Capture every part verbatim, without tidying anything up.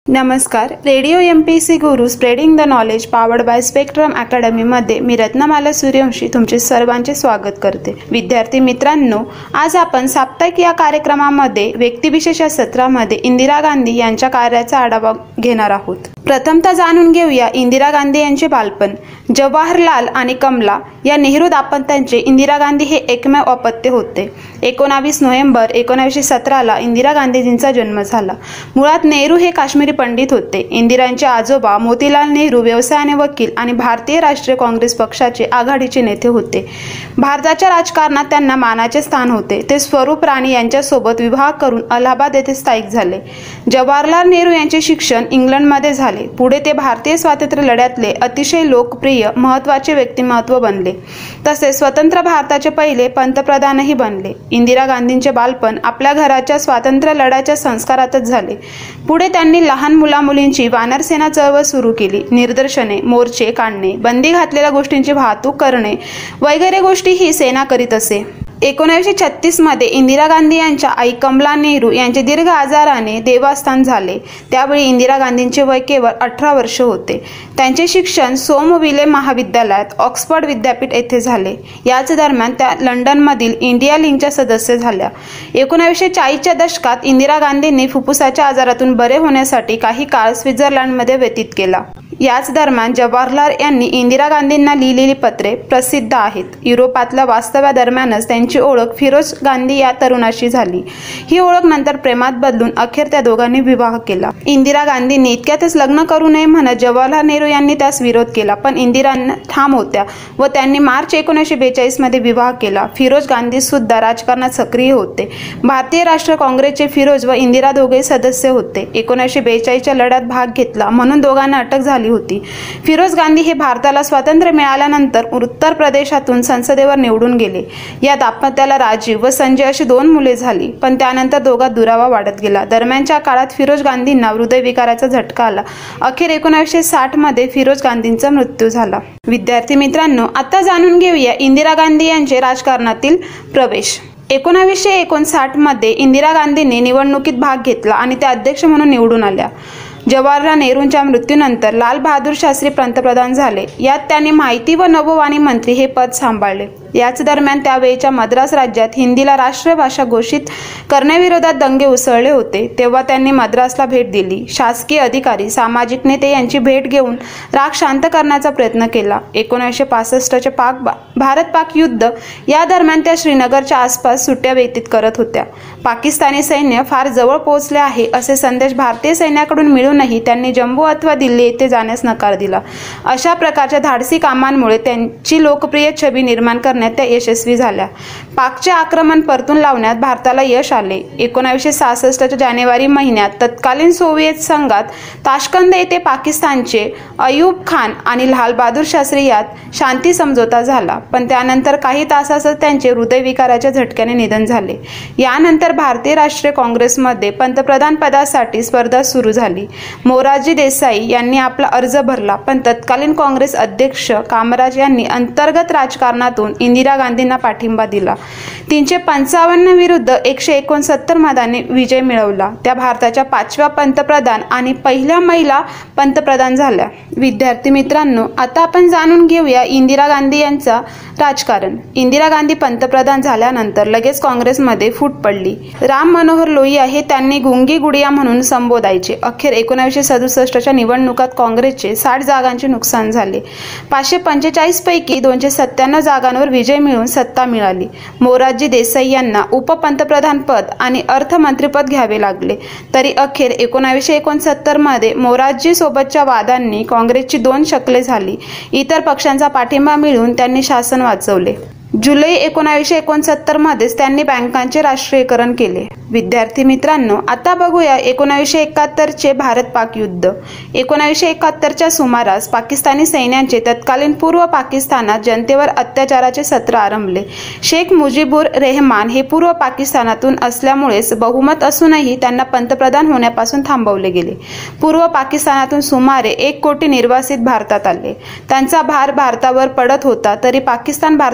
नमस्कार. Radio M P C Guru spreading the knowledge powered by spectrum अकॅडमीमध्ये मी रत्नमाला सूर्यवंशी तुमचे सर्वांचे स्वागत करते. विद्यार्थी मित्रांनो, आज आपण साप्ताहिक या कार्यक्रमामध्ये व्यक्तिविशेष या सत्रामध्ये इंदिरा गांधी यांच्या कार्याचा आढावा घेणार आहोत. प्रथमतः जाणून घेऊया इंदिरा गांधी यांचे बालपण. जवाहरलाल आणि कमला या नेहरू दाम्पत्याचे इंदिरा गांधी हे एकमेव अपत्य होते. एकोणावीस नोव्हेंबर एकोणावीसशे सतराला इंदिरा गांधीजींचा जन्म झाला. मुळात नेहरू हे काश्मीरी पंडित होते. इंदिरांचे आजोबा मोतीलाल नेहरू व्यवसायाने वकील आणि भारतीय राष्ट्रीय काँग्रेस पक्षाचे आघाडीचे नेते होते. भारताच्या राजकारणात त्यांना मानाचे स्थान होते. ते स्वरूप राणी यांच्यासोबत विवाह करून अलाहाबाद येथे स्थायिक झाले. जवाहरलाल नेहरू यांचे शिक्षण इंग्लंडमध्ये झाले. पुढे ते भारतीय स्वातंत्र्य लढ्यातले अतिशय लोकप्रिय महत्त्वाचे व्यक्तिमत्व बनले. तसेच स्वतंत्र भारताचे पहिले पंतप्रधानही बनले. इंदिरा गांधींचे बालपण आपल्या घराच्या स्वातंत्र्य लढ्याच्या संस्कारातच झाले. पुढे त्यांनी लहान मुलामुलींची वानरसेना चळवळ सुरू केली. निदर्शने, मोर्चे काढणे, बंदी घातलेल्या गोष्टींची वाहतूक करणे वगैरे गोष्टी ही सेना करीत असे. एकोणीसशे छत्तीस मध्ये इंदिरा गांधी यांच्या आई कमला नेहरू यांचे दीर्घ आजाराने देवास्थान झाले. त्यावेळी इंदिरा गांधींचे वय केवळ अठरा वर्ष होते. त्यांचे शिक्षण सोमविले महाविद्यालयात ऑक्सफर्ड विद्यापीठ येथे झाले. याच दरम्यान त्या लंडनमधील इंडिया लिंकच्या सदस्य झाल्या. एकोणीसशे चाळीसच्या दशकात इंदिरा गांधींनी फुफ्फुसाच्या आजारातून बरे होण्यासाठी काही काळ स्वित्झर्लंडमध्ये व्यतीत केला. याच दरम्यान जवाहरलाल यांनी इंदिरा गांधींना लिहिलेली पत्रे प्रसिद्ध आहेत. युरोपातल्या वास्तव्यादरम्यानच त्यांची ओळख फिरोज गांधी या तरुणाशी झाली. ही ओळख नंतर प्रेमात बदलून अखेर त्या दोघांनी विवाह केला. इंदिरा गांधींनी इतक्यातच लग्न करू नये म्हणत जवाहरलाल नेहरू यांनी त्यास विरोध केला, पण इंदिरांना ठाम होत्या व त्यांनी मार्च एकोणीसशे बेचाळीस मध्ये विवाह केला. फिरोज गांधी सुद्धा राजकारणात सक्रिय होते. भारतीय राष्ट्रीय काँग्रेसचे फिरोज व इंदिरा दोघे सदस्य होते. एकोणीसशे बेचाळीसच्या लढ्यात भाग घेतला म्हणून दोघांना अटक झाली होती. फिरोज गांधी हे भारताला स्वातंत्र्य मिळाल्यानंतर उत्तर प्रदेशातून संसदेवर निवडून गेले. या दाम्पत्याला राजीव व संजय अशी दोन मुले झाली, पण त्यानंतर दोघात दुरावा वाढत गेला. दरम्यानच्या काळात फिरोज गांधींना हृदयविकाराचा झटका आला. अखेर एकोणीसशे साठ मध्ये फिरोज गांधींचा मृत्यू झाला. विद्यार्थी मित्रांनो, आता जाणून घेऊया इंदिरा गांधी यांचे राजकारणातील प्रवेश. एकोणावीसशे एकोणसाठ मध्ये इंदिरा गांधींनी निवडणुकीत भाग घेतला आणि त्या अध्यक्ष म्हणून निवडून आल्या. जवाहरलाल नेहरूंच्या मृत्यूनंतर लाल बहादूर शास्त्री पंतप्रधान झाले. यात त्यांनी माहिती व नभोवाणी मंत्री हे पद सांभाळले. याच दरम्यान त्यावेळच्या मद्रास राज्यात हिंदीला राष्ट्रीय भाषा घोषित करण्याविरोधात दंगे उसळले होते. तेव्हा त्यांनी मद्रासला भेट दिली. शासकीय अधिकारी, सामाजिक नेते यांची भेट घेऊन राग शांत करण्याचा प्रयत्न केला. एकोणीसशे पासष्टचे पाक भारत पाक युद्ध या दरम्यान त्या श्रीनगरच्या आसपास सुट्ट्या व्यतीत करत होत्या. पाकिस्तानी सैन्य फार जवळ पोहोचले आहे असे संदेश भारतीय सैन्याकडून मिळूनही त्यांनी जम्मू अथवा दिल्ली येथे जाण्यास नकार दिला. अशा प्रकारच्या धाडसी कामांमुळे त्यांची लोकप्रिय छबी निर्माण करण्यात त्या यशस्वी झाल्या. पाकचे आक्रमण परतून लावण्यात भारताला यश आले. एकोणीसशे सहासष्टच्या जानेवारी महिन्यात तत्कालीन सोव्हिएत संघात ताशकंद येथे पाकिस्तानचे अयूब खान आणि लाल बहादूर शास्त्री यात शांती समझोता झाला, पण त्यानंतर काही तासातच त्यांचे हृदयविकाराच्या झटक्याने निधन झाले. यानंतर भारतीय राष्ट्रीय काँग्रेसमध्ये पंतप्रधान पदासाठी स्पर्धा सुरू झाली. मोरारजी देसाई यांनी आपला अर्ज भरला, पण तत्कालीन काँग्रेस अध्यक्ष कामराज यांनी अंतर्गत राजकारणातून इंदिरा गांधींना पाठिंबा दिला. तीनशे पंचावन्न विरुद्ध एकशे एकोणसत्तर मतांनी विजय मिळवला. त्या भारताच्या पाचव्या पंतप्रधान आणि पहिल्या महिला पंतप्रधान झाल्या. विद्यार्थी मित्रांनो, आता आपण जाणून घेऊया इंदिरा गांधी यांचा राजकारण. इंदिरा गांधी पंतप्रधान झाल्यानंतर लगेच काँग्रेसमध्ये फूट पडली. राम मनोहर लोहिया हे त्यांनी गुंगी गुडिया म्हणून संबोधायचे. अखेर एकोणीसशे सदुसष्टच्या निवडणुकात काँग्रेसचे साठ जागांचे नुकसान झाले. पाचशे पंचेचाळीस पैकी दोनशे सत्त्याण्णव जागांवर विजय मिळून सत्ता मिळाली. मोरारजी देसाई यांना उपपंतप्रधान पद आणि अर्थमंत्रीपद घ्यावे लागले. तरी अखेर एकोणीसशे एकोणसत्तर मध्ये मोरारजी सोबतच्या वादांनी काँग्रेसची दोन शकले झाली. इतर पक्षांचा पाठिंबा मिळून त्यांनी शासन वाचवले. जुलै एकोणीसशे एकोणसत्तर मध्येच त्यांनी बँकांचे राष्ट्रीयकरण केले. विद्यार्थी मित्रांनो, आता बघूया एकोणीसशे एकाहत्तरचे भारत पाक युद्ध. एकोणीसशे एकाहत्तरच्या सुमारास पाकिस्तानी सैन्याचे तत्कालीन पूर्व पाकिस्तानात जनतेवर अत्याचाराचे सत्र आरंभले. शेख मुजीबुर रेहमान हे पूर्व पाकिस्तानातून असल्यामुळेच बहुमत असूनही त्यांना पंतप्रधान होण्यापासून थांबवले गेले. पूर्व पाकिस्तानातून सुमारे एक कोटी निर्वासित भारतात आले. त्यांचा भार भारतावर पडत होता, तरी पाकिस्तान भारतालाच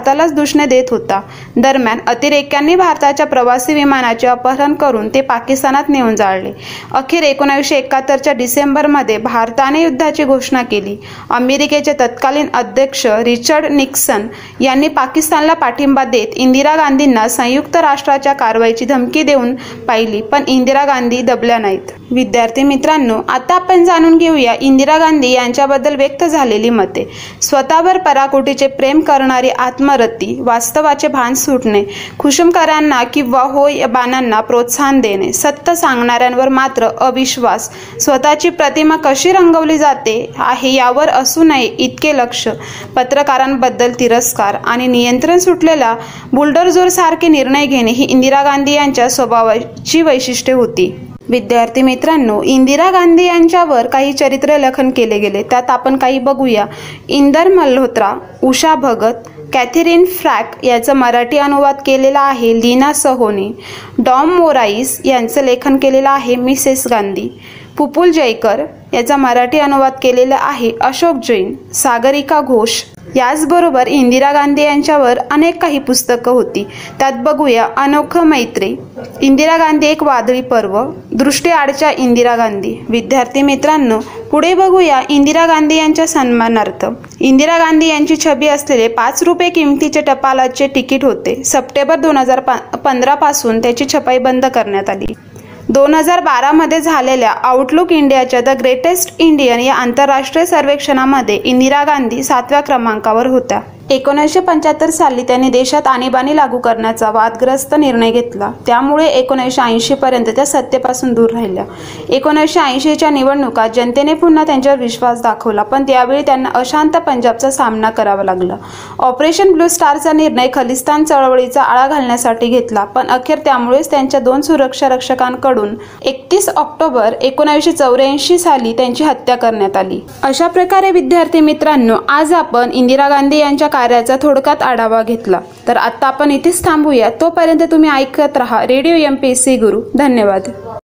सूचना देत होता। दरम्यान अतिरेक्यांनी भारताच्या प्रवासी विमानाचे अपहरण करून ते पाकिस्तानात नेऊन जाळले। अखेर एकोणीसशे एकाहत्तरच्या डिसेंबरमध्ये भारताने युद्धाची घोषणा केली। अमेरिकेचे तत्कालीन अध्यक्ष रिचर्ड निक्सन यांनी पाकिस्तानला पाठिंबा देत इंदिरा गांधींना संयुक्त राष्ट्राच्या कारवाईची धमकी देऊन पाहिली, पण इंदिरा गांधी दबल्या नाहीत। विद्यार्थी मित्रांनो, आता आपण जाणून घेऊया इंदिरा गांधी यांच्याबद्दल व्यक्त झालेली मते। स्वतःवर पराकोटीचे प्रेम करणारी आत्मरती, वास्तवाचे भान सुटणे, खुशमकरांना किंवा होय बाणांना प्रोत्साहन देणे, सत्य सांगणाऱ्यांवर मात्र अविश्वास, स्वतःची प्रतिमा कशी रंगवली जाते आहे यावर असू नये इतके लक्ष, पत्रकारांबद्दल तिरस्कार आणि नियंत्रण सुटलेला बुलडोझर सारखे निर्णय घेणे ही इंदिरा गांधी यांच्या स्वभावाची वैशिष्ट्ये होती। विद्यार्थी मित्रांनो, इंदिरा गांधी यांच्यावर काही चरित्र लेखन केले गेले, त्यात आपण काही बघूया। इंदर मल्होत्रा, उषा भगत, कॅथरीन फ्रॅक याचा मराठी अनुवाद केलेला आहे लीना सोहोनी, डॉम मोराईस यांचं लेखन केलेलं आहे मिसेस गांधी, पुपुल जयकर याचा मराठी अनुवाद केलेला आहे अशोक जैन, सागरिका घोष। याचबरोबर इंदिरा गांधी यांच्यावर अनेक काही पुस्तकं होती, त्यात बघूया अनोखं मैत्री, इंदिरा गांधी एक वादळी पर्व, दृष्टीआडच्या इंदिरा गांधी। विद्यार्थी मित्रांनो, पुढे बघूया इंदिरा गांधी यांच्या सन्मानार्थ। इंदिरा गांधी यांची छबी असलेले पाच रुपये किमतीचे टपालाचे तिकीट होते। सप्टेंबर दोन हजार पंधरा पासून त्याची छपाई बंद करण्यात आली। दोन हजार बारामध्ये झालेल्या आउटलुक इंडियाच्या द ग्रेटेस्ट इंडियन या आंतरराष्ट्रीय सर्वेक्षणामध्ये इंदिरा गांधी सातव्या क्रमांकावर होत्या। एकोणीसशे पंच्याहत्तर साली त्यांनी देशात आणीबाणी लागू करण्याचा वादग्रस्त निर्णय घेतला, त्यामुळे एकोणीसशे ऐंशी पर्यंत त्या सत्तेपासून दूर राहिल्या। एकोणीसशे ऐंशीच्या निवडणुकात जनतेने पुन्हा त्यांच्यावर विश्वास दाखवला, पण त्यावेळी त्यांना अशांत पंजाबचा सामना करावा लागला। ऑपरेशन ब्लू स्टारचा निर्णय खलिस्तान चळवळीचा आळा घालण्यासाठी घेतला, पण अखेर त्यामुळेच त्यांच्या दोन सुरक्षा रक्षकांकडून एकतीस ऑक्टोबर एकोणीसशे चौऱ्याऐंशी साली त्यांची हत्या करण्यात आली। अशा प्रकारे विद्यार्थी मित्रांनो, आज आपण इंदिरा गांधी यांच्या कार्याचा थोडक्यात आढावा घेतला। तर आता आपण इथेच थांबूया, तोपर्यंत तुम्ही ऐकत रहा radio M P S C Guru. धन्यवाद।